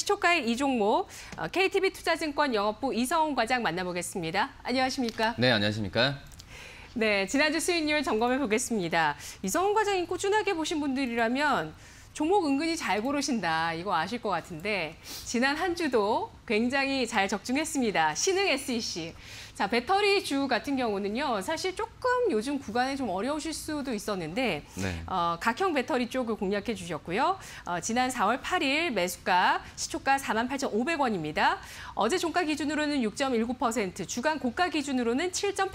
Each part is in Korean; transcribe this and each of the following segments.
시초가의 이 종목, KTB투자증권 영업부 이성훈 과장 만나보겠습니다. 안녕하십니까? 네, 안녕하십니까? 네, 지난주 수익률 점검해 보겠습니다. 이성훈 과장이 꾸준하게 보신 분들이라면 종목 은근히 잘 고르신다, 이거 아실 것 같은데 지난 한 주도 굉장히 잘 적중했습니다. 신흥 SEC. 자, 배터리 주 같은 경우는요, 사실 조금 요즘 구간에 좀 어려우실 수도 있었는데 네. 각형 배터리 쪽을 공략해 주셨고요. 지난 4월 8일 매수가 시초가 48,500원입니다. 어제 종가 기준으로는 6.19%, 주간 고가 기준으로는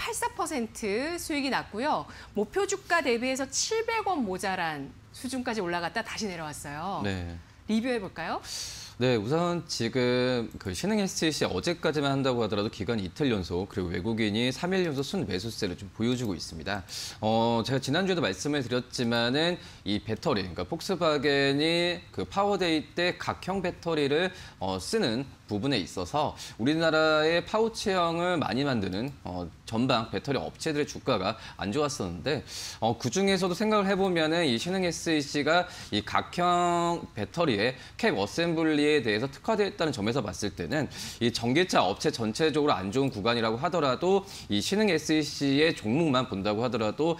7.84% 수익이 났고요. 목표 주가 대비해서 700원 모자란 수준까지 올라갔다 다시 내려왔어요. 네. 리뷰해 볼까요? 네, 우선 지금 그 신흥 SEC 어제까지만 한다고 하더라도 기간 이틀 연속 그리고 외국인이 3일 연속 순매수세를 좀 보여주고 있습니다. 제가 지난주에도 말씀을 드렸지만은 이 배터리, 그러니까 폭스바겐이 그 파워데이 때 각형 배터리를 쓰는 부분에 있어서 우리나라의 파우치형을 많이 만드는 전방 배터리 업체들의 주가가 안 좋았었는데 그 중에서도 생각을 해보면은 이 신흥 SEC가 이 각형 배터리의 캡 어셈블리에 대해서 특화되어 있다는 점에서 봤을 때는 이 전기차 업체 전체적으로 안 좋은 구간이라고 하더라도 이 신흥 SEC의 종목만 본다고 하더라도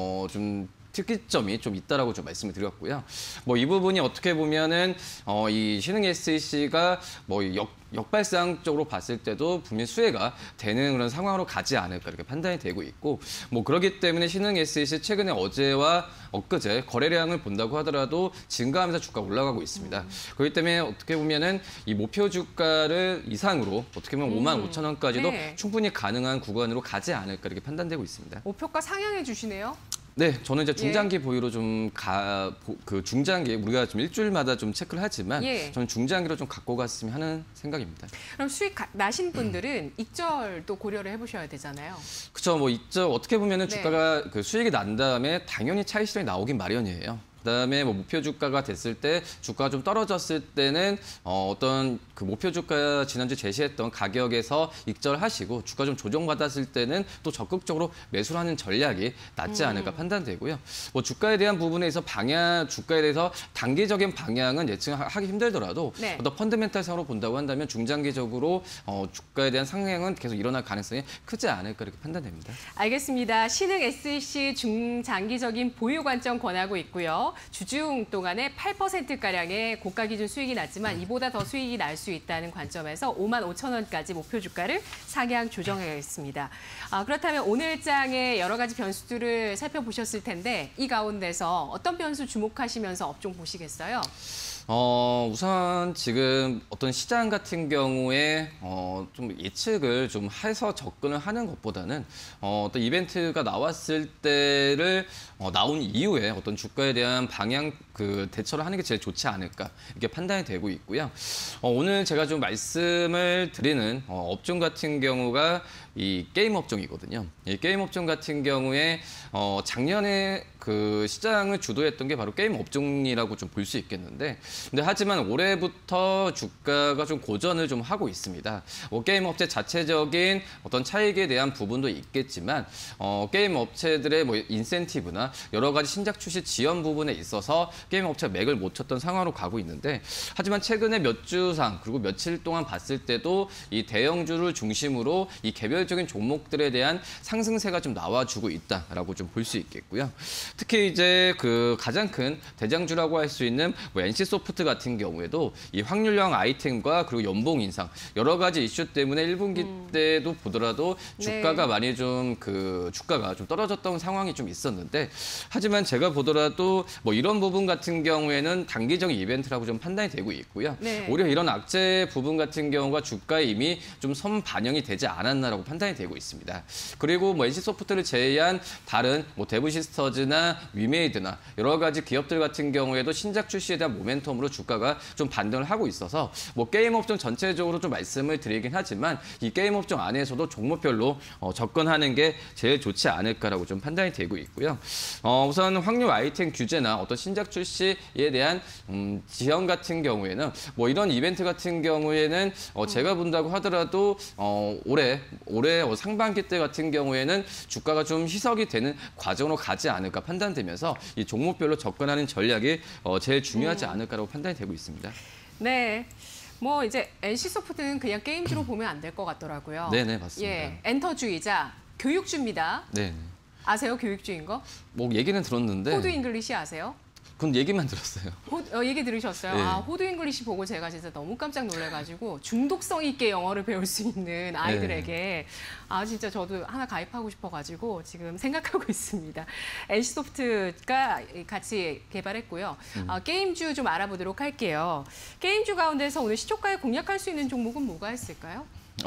좀 특이점이 좀 있다라고 좀 말씀을 드렸고요. 뭐 이 부분이 어떻게 보면은 이 신흥 SEC가 뭐 역발상적으로 봤을 때도 분명히 수혜가 되는 그런 상황으로 가지 않을까 이렇게 판단이 되고 있고, 뭐 그렇기 때문에 신흥 SEC 최근에 어제와 엊그제 거래량을 본다고 하더라도 증가하면서 주가가 올라가고 있습니다. 그렇기 때문에 어떻게 보면은 이 목표 주가를 이상으로 어떻게 보면 55,000원까지도 네. 충분히 가능한 구간으로 가지 않을까 이렇게 판단되고 있습니다. 목표가 상향해 주시네요. 네, 저는 이제 중장기 보유로 좀 그 중장기 우리가 좀 일주일마다 좀 체크를 하지만 저는 중장기로 좀 갖고 갔으면 하는 생각입니다. 그럼 수익 나신 분들은 익절도 고려를 해보셔야 되잖아요. 그렇죠. 뭐 있죠. 어떻게 보면은 네. 주가가 그 수익이 난 다음에 당연히 차익 실현이 나오긴 마련이에요. 그다음에 뭐 목표 주가가 됐을 때 주가가 좀 떨어졌을 때는 어떤 그 목표 주가 지난주 제시했던 가격에서 익절하시고 주가 좀 조정받았을 때는 또 적극적으로 매수를 하는 전략이 낫지 않을까 판단되고요. 뭐 주가에 대한 부분에서 주가에 대해서 단기적인 방향은 예측하기 힘들더라도 네. 어떤 펀더멘탈상으로 본다고 한다면 중장기적으로 주가에 대한 상향은 계속 일어날 가능성이 크지 않을까 이렇게 판단됩니다. 알겠습니다. 신흥 SEC 중장기적인 보유 관점 권하고 있고요. 주중 동안에 8%가량의 고가 기준 수익이 났지만 이보다 더 수익이 날 수 있다는 관점에서 55,000원까지 목표 주가를 상향 조정하겠습니다. 그렇다면 오늘장의 여러 가지 변수들을 살펴보셨을 텐데 이 가운데서 어떤 변수 주목하시면서 업종 보시겠어요? 우선 지금 어떤 시장 같은 경우에 좀 예측을 좀 해서 접근을 하는 것보다는 어떤 이벤트가 나왔을 때를 나온 이후에 어떤 주가에 대한 방향 그 대처를 하는 게 제일 좋지 않을까 이렇게 판단이 되고 있고요. 오늘 제가 좀 말씀을 드리는 업종 같은 경우가 이 게임 업종이거든요. 이 게임 업종 같은 경우에 작년에 그 시장을 주도했던 게 바로 게임 업종이라고 좀 볼 수 있겠는데, 근데 하지만 올해부터 주가가 좀 고전을 좀 하고 있습니다. 게임 업체 자체적인 어떤 차익에 대한 부분도 있겠지만 게임 업체들의 뭐 인센티브나 여러 가지 신작 출시 지원 부분에 있어서 게임 업체가 맥을 못 쳤던 상황으로 가고 있는데, 하지만 최근에 몇 주상 그리고 며칠 동안 봤을 때도 이 대형주를 중심으로 이 개별적인 종목들에 대한 상승세가 좀 나와주고 있다라고 좀 볼 수 있겠고요. 특히 이제 그 가장 큰 대장주라고 할 수 있는 뭐 NC소프트 같은 경우에도 이 확률형 아이템과 그리고 연봉 인상 여러 가지 이슈 때문에 1분기 때도 보더라도 주가가 많이 좀 주가가 좀 떨어졌던 상황이 좀 있었는데, 하지만 제가 보더라도 뭐 이런 부분 같은 경우에는 단기적인 이벤트라고 좀 판단이 되고 있고요. 네. 오히려 이런 악재 부분 같은 경우가 주가에 이미 좀 선반영이 되지 않았나라고 판단이 되고 있습니다. 그리고 뭐 NC소프트를 제외한 다른 뭐 데브시스터즈나 위메이드나 여러 가지 기업들 같은 경우에도 신작 출시에 대한 모멘텀으로 주가가 좀 반등을 하고 있어서 뭐 게임 업종 전체적으로 좀 말씀을 드리긴 하지만 이 게임 업종 안에서도 종목별로 접근하는 게 제일 좋지 않을까라고 좀 판단이 되고 있고요. 우선 확률 아이템 규제나 어떤 신작 출시에 대한 지원 같은 경우에는 뭐 이런 이벤트 같은 경우에는 제가 본다고 하더라도 올해 상반기 때 같은 경우에는 주가가 좀 희석이 되는 과정으로 가지 않을까 판단되면서 이 종목별로 접근하는 전략이 제일 중요하지 않을까라고 판단이 되고 있습니다. 네. 뭐 이제 NC소프트는 그냥 게임주로 보면 안 될 것 같더라고요. 네네, 맞습니다. 예, 엔터주의자, 교육주입니다. 네. 아세요, 교육주인 거? 뭐 얘기는 들었는데 호두 잉글리시 아세요? 그건 얘기만 들었어요. 얘기 들으셨어요? 네. 아, 호두 잉글리시 보고 제가 진짜 너무 깜짝 놀래가지고 중독성 있게 영어를 배울 수 있는 아이들에게 아 진짜 저도 하나 가입하고 싶어가지고 지금 생각하고 있습니다. NC소프트가 같이 개발했고요. 게임주 좀 알아보도록 할게요. 게임주 가운데서 오늘 시초가에 공략할 수 있는 종목은 뭐가 있을까요?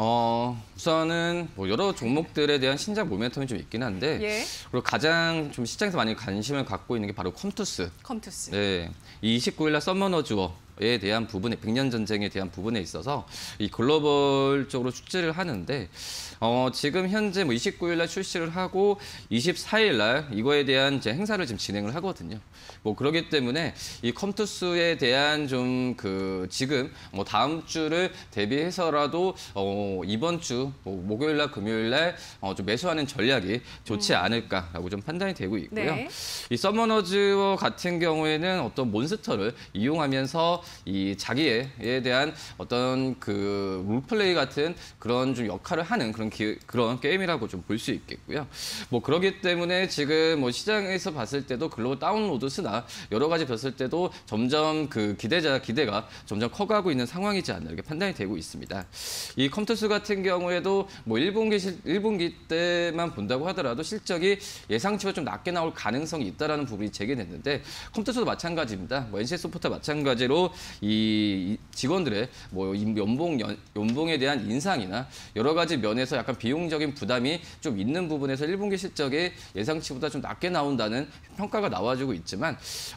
우선은 뭐 여러 종목들에 대한 신작 모멘텀이 좀 있긴 한데 예. 그리고 가장 좀 시장에서 많이 관심을 갖고 있는 게 바로 컴투스. 컴투스. 네, 이 29일 날 서머너즈워에 대한 부분에 백년 전쟁에 대한 부분에 있어서 이 글로벌적으로 출시를 하는데 지금 현재 뭐 29일 날 출시를 하고 24일 날 이거에 대한 이제 행사를 지금 진행을 하거든요. 뭐 그렇기 때문에 이 컴투스에 대한 좀 지금 뭐 다음 주를 대비해서라도 이번 주 목요일 날 금요일 날 좀 매수하는 전략이 좋지 않을까라고 좀 판단이 되고 있고요. 네. 이 서머너즈워 같은 경우에는 어떤 몬스터를 이용하면서 이 자기에 대한 어떤 롤플레이 같은 그런 좀 역할을 하는 그런 게임이라고 좀 볼 수 있겠고요. 뭐 그렇기 때문에 지금 뭐 시장에서 봤을 때도 글로벌 다운로드 수나 여러 가지 봤을 때도 점점 기대가 점점 커가고 있는 상황이지 않나 이렇게 판단이 되고 있습니다. 이 컴투스 같은 경우에도 뭐 1분기 때만 본다고 하더라도 실적이 예상치보다 좀 낮게 나올 가능성이 있다라는 부분이 제기됐는데 컴투스도 마찬가지입니다. 뭐 NC소프트 마찬가지로 이 직원들의 뭐 연봉에 대한 인상이나 여러 가지 면에서 약간 비용적인 부담이 좀 있는 부분에서 1분기 실적이 예상치보다 좀 낮게 나온다는 평가가 나와주고 있지만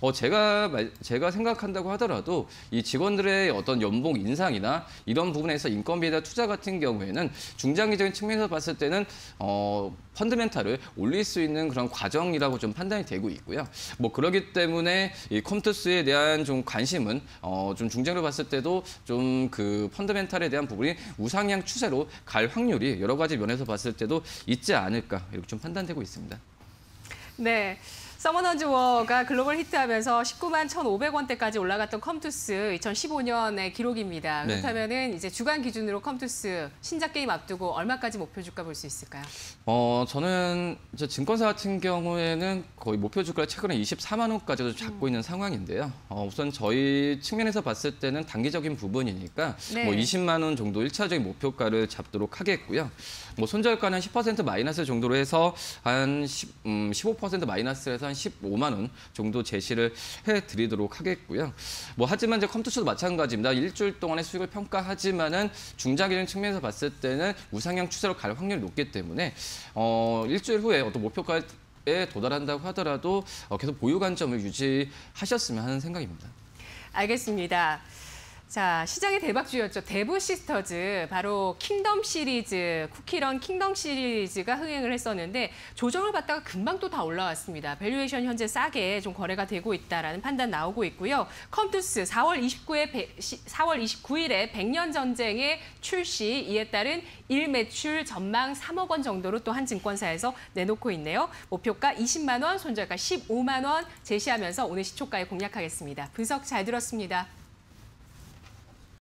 제가 생각한다고 하더라도 이 직원들의 어떤 연봉 인상이나 이런 부분에서 인건비에 대한 투자 같은 경우에는 중장기적인 측면에서 봤을 때는 펀드멘탈을 올릴 수 있는 그런 과정이라고 좀 판단이 되고 있고요. 뭐 그렇기 때문에 이 컴투스에 대한 좀 관심은 좀 중장기로 봤을 때도 좀 펀드멘탈에 대한 부분이 우상향 추세로 갈 확률이 여러 가지 면에서 봤을 때도 있지 않을까 이렇게 좀 판단되고 있습니다. 네. 서머너즈워가 글로벌 히트하면서 19만 1,500원대까지 올라갔던 컴투스 2015년의 기록입니다. 네. 그렇다면은 이제 주간 기준으로 컴투스 신작 게임 앞두고 얼마까지 목표 주가 볼 수 있을까요? 저는 이제 증권사 같은 경우에는 거의 목표 주가를 최근에 24만 원까지도 잡고 있는 상황인데요. 우선 저희 측면에서 봤을 때는 단기적인 부분이니까 네. 뭐 20만 원 정도 1차적인 목표가를 잡도록 하겠고요. 뭐 손절가는 10% 마이너스 정도로 해서 한 15% 마이너스에서 한 15만 원 정도 제시를 해드리도록 하겠고요. 뭐 하지만 이제 컴투스도 마찬가지입니다. 일주일 동안의 수익을 평가하지만은 중장기적인 측면에서 봤을 때는 우상향 추세로 갈 확률이 높기 때문에 일주일 후에 어떤 목표가에 도달한다고 하더라도 계속 보유 관점을 유지하셨으면 하는 생각입니다. 알겠습니다. 자, 시장의 대박주였죠. 데브 시스터즈, 바로 킹덤 시리즈, 쿠키런 킹덤 시리즈가 흥행을 했었는데 조정을 받다가 금방 또 다 올라왔습니다. 밸류에이션 현재 싸게 좀 거래가 되고 있다라는 판단 나오고 있고요. 컴투스 4월 29일에 100년 전쟁의 출시, 이에 따른 일매출 전망 3억 원 정도로 또 한 증권사에서 내놓고 있네요. 목표가 20만 원, 손절가 15만 원 제시하면서 오늘 시초가에 공략하겠습니다. 분석 잘 들었습니다.